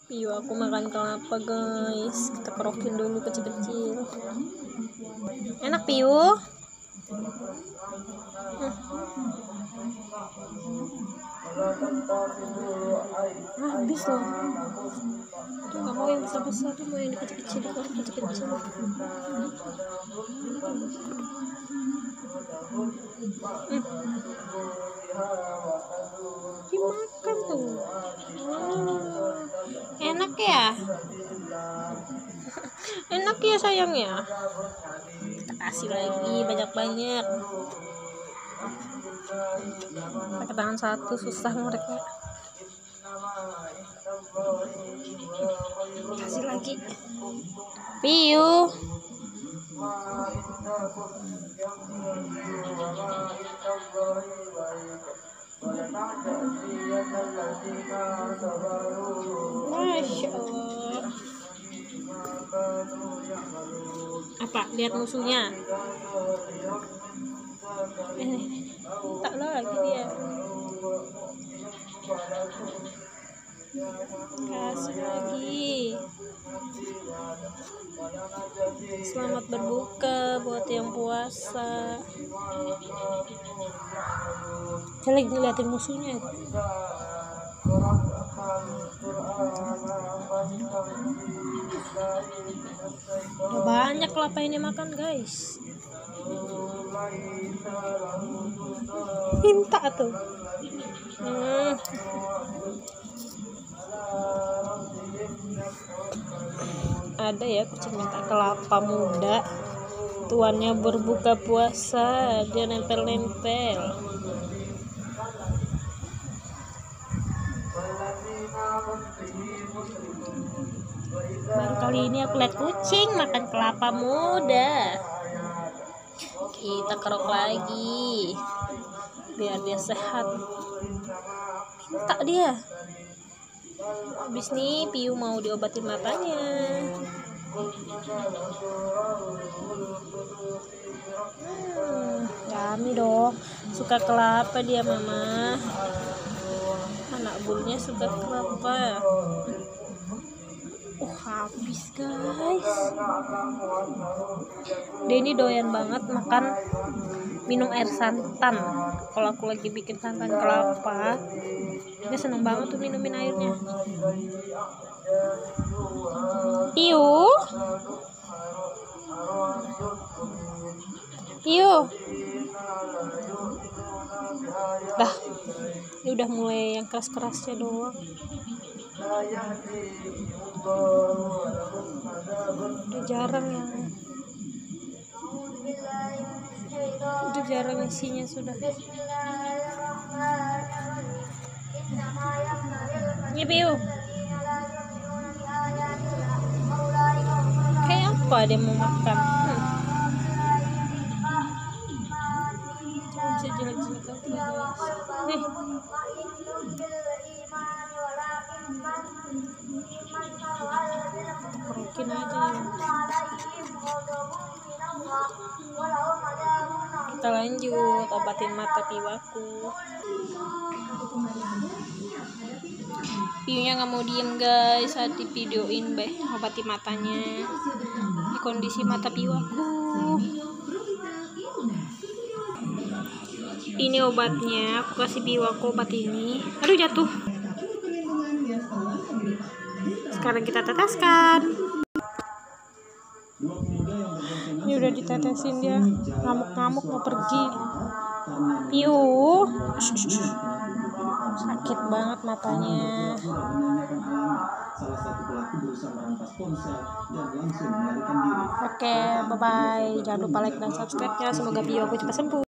Piu aku makan kelapa guys, kita kerokin dulu kecil-kecil. Enak Piu. Habis loh. Tuh nggak mau yang besar-besar, tuh mau yang kecil-kecil, kecil-kecil. Dimakan tuh. Enak ya? Enak ya sayang ya? Kita kasih lagi banyak-banyak. Pakai tangan satu susah ngoreknya. Kasih lagi. Piu. Masya Allah. Apa? Lihat musuhnya. Tak lagi dia. Kasih lagi. Selamat berbuka buat yang puasa. Saya lagi ngeliatin musuhnya. Udah banyak kelapa ini makan guys. Minta tuh. Ada ya kucing minta kelapa muda, tuannya berbuka puasa, dia nempel-nempel. Baru kali ini aku lihat kucing makan kelapa muda. Kita kerok lagi biar dia sehat. Minta dia. Habis nih Piu mau diobatin matanya. Yummy dong. Suka kelapa dia mama. Anak bulunya suka kelapa. Habis guys. Dia ini doyan banget makan minum air santan. Kalau aku lagi bikin santan kelapa, dia seneng banget tuh minumin airnya. Piu. Piu. Dah. Ini udah mulai yang keras-kerasnya doang. Udah jarang isinya sudah. Ini Piu. Kayak apa dia mau makan? Bisa jelek-jelek lagi guys. Nih. Kerokin aja ya. Kita lanjut obatin mata Piwaku. Piunya nggak mau diem guys saat di videoin obati matanya. Ini kondisi mata Piwaku. Ini obatnya, aku kasih Piwaku obat ini. Aduh jatuh. Sekarang kita teteskan. Ini udah ditetesin dia, ngamuk-ngamuk mau pergi. Piu, sakit banget matanya. Oke, bye bye. Jangan lupa like dan subscribe-nya. Semoga Piu aku cepat sembuh.